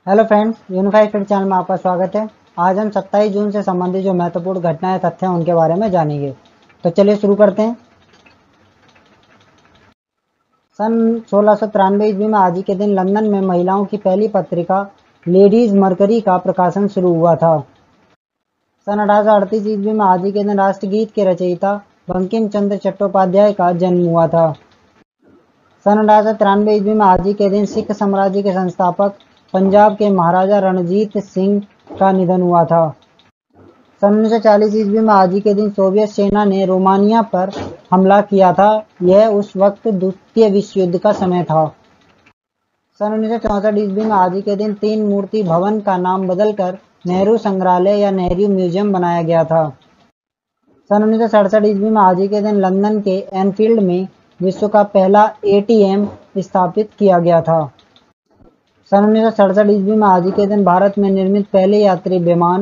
Hello friends, unified study channel में आपका स्वागत है। आज हम 27 जून से संबंधित जो महत्वपूर्ण घटनाएं तथ्य हैं उनके बारे में जानेंगे। तो चलिए शुरू करते हैं। सन 1693 ईस्वी में आज ही के दिन लंदन में महिलाओं की पहली पत्रिका लेडीज मरकरी का प्रकाशन शुरू हुआ था। सन 1838 ईस्वी में आज ही के दिन राष्ट्रगीत के रचयिता बंकिम चंद्र चट्टोपाध्याय का जन्म हुआ था। सन 1893 ईस्वी में आज ही के दिन सिख साम्राज्य के संस्थापक पंजाब के महाराजा रणजीत सिंह का निधन हुआ था। सन 1940 ईस्वी में आज ही के दिन सोवियत सेना ने रोमानिया पर हमला किया था। यह उस वक्त द्वितीय विश्व युद्ध का समय था। सन 1964 ईस्वी में आज ही के दिन 3 मूर्ति भवन का नाम बदलकर नेहरू संग्रहालय या नेहरू म्यूजियम बनाया गया था। सन 1967 ईस्वी में आज ही के दिन लंदन के एनफील्ड में विश्व का पहला ATM स्थापित किया गया था। सन 1967 ईस्वी में आज ही के दिन भारत में निर्मित पहले यात्री विमान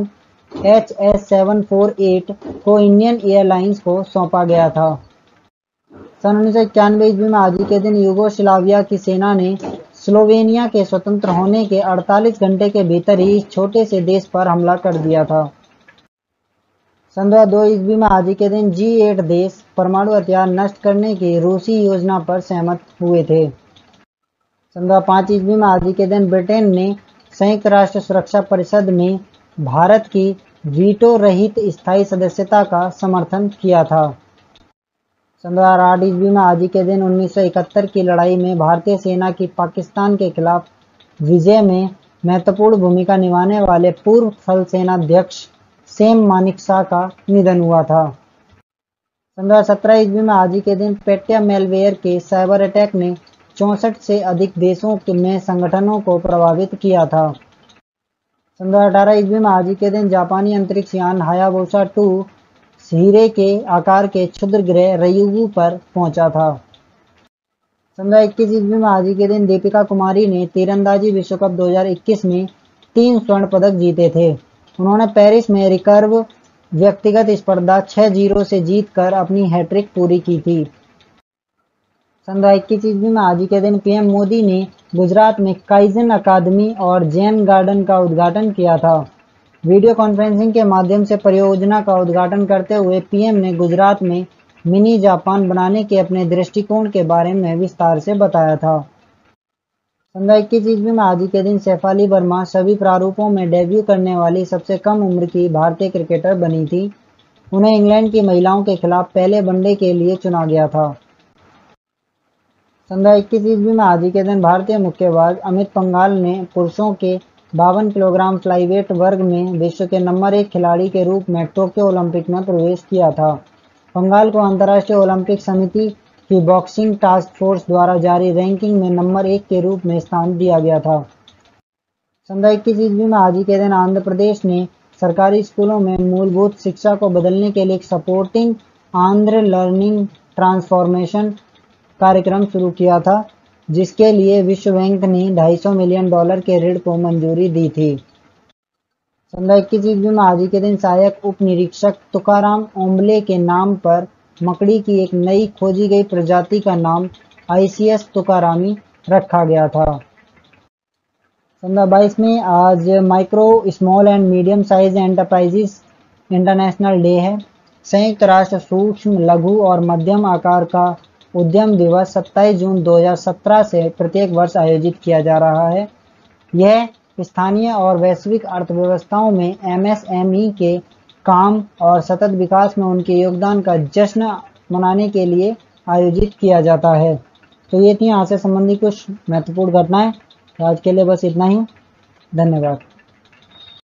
HS-748 को इंडियन एयरलाइंस को सौंपा गया था। सन 1991 ईस्वी में आज ही के दिन यूगोस्लाविया की सेना ने स्लोवेनिया के स्वतंत्र होने के 48 घंटे के भीतर ही इस छोटे से देश पर हमला कर दिया था। सन 2002 ईस्वी में आज ही के दिन G8 देश परमाणु हथियार नष्ट करने की रूसी योजना पर सहमत हुए थे। सन 2005 ईस्वी में आज ही के दिन ब्रिटेन ने संयुक्त राष्ट्र सुरक्षा परिषद में भारत की वीटो रहित स्थायी सदस्यता का समर्थन किया था। सन 2008 ईस्वी में आज ही के दिन 1971 की लड़ाई में भारतीय सेना की पाकिस्तान के खिलाफ विजय में महत्वपूर्ण भूमिका निभाने वाले पूर्व थल सेनाध्यक्ष सेम मानेकशॉ का निधन हुआ था। सन 2017 ईस्वी में आज ही के दिन पेट्या मेलवेयर के साइबर अटैक ने 64 से अधिक देशों में संगठनों को प्रभावित किया था। सन 2018 ईस्वी में आज ही के दिन जापानी अंतरिक्ष यान हायाबुसा 2 हीरे के आकार के क्षुद्र ग्रह रयुगु पर पहुंचा था। सन 2021 ईस्वी में आज ही के दिन दीपिका कुमारी ने तीरंदाजी विश्व कप 2021 में 3 स्वर्ण पदक जीते थे। उन्होंने पेरिस में रिकर्व व्यक्तिगत स्पर्धा 6-0 से जीतकर अपनी हैट्रिक पूरी की थी। सन 2021 ईस्वी में आज ही के दिन PM मोदी ने गुजरात में काइजन अकादमी और जैन गार्डन का उद्घाटन किया था। वीडियो कॉन्फ्रेंसिंग के माध्यम से परियोजना का उद्घाटन करते हुए PM ने गुजरात में मिनी जापान बनाने के अपने दृष्टिकोण के बारे में विस्तार से बताया था। सन 2021 ईस्वी में आज ही के दिन शेफाली वर्मा सभी प्रारूपों में डेब्यू करने वाली सबसे कम उम्र की भारतीय क्रिकेटर बनी थी। उन्हें इंग्लैंड की महिलाओं के खिलाफ पहले वनडे के लिए चुना गया था। सन 2021 ईस्वी में आज ही के दिन भारतीय मुक्केबाज अमित पंघाल ने पुरुषों के 52 किलोग्राम फ्लाईवेट वर्ग में विश्व के नंबर 1 खिलाड़ी के रूप में टोक्यो ओलंपिक में प्रवेश किया था। पंघाल को अंतर्राष्ट्रीय ओलंपिक समिति की बॉक्सिंग टास्क फोर्स द्वारा जारी रैंकिंग में नंबर 1 के रूप में स्थान दिया गया था। सन 2021 ईस्वी में आज ही के दिन आंध्र प्रदेश ने सरकारी स्कूलों में मूलभूत शिक्षा को बदलने के लिए एक सपोर्टिंग आंध्र लर्निंग ट्रांसफॉर्मेशन कार्यक्रम शुरू किया था, जिसके लिए विश्व बैंक ने $250 मिलियन के ऋण को मंजूरी दी थी। सन 2021 ईस्वी में आज ही के दिन सहायक उप निरीक्षक तुकाराम ओम्बले के नाम पर मकड़ी की एक नई खोजी गई प्रजाति का नाम ICS तुकारामी रखा गया था। सन 2022 में आज micro small and medium size enterprises international day है। संयुक्त राष्ट्र सूक्ष्म लघु और मध्यम आकार का उद्यम दिवस 27 जून 2017 से प्रत्येक वर्ष आयोजित किया जा रहा है। यह स्थानीय और वैश्विक अर्थव्यवस्थाओं में MSME के काम और सतत विकास में उनके योगदान का जश्न मनाने के लिए आयोजित किया जाता है। तो ये थी आज से संबंधित कुछ महत्वपूर्ण घटनाएं। आज के लिए बस इतना ही। धन्यवाद।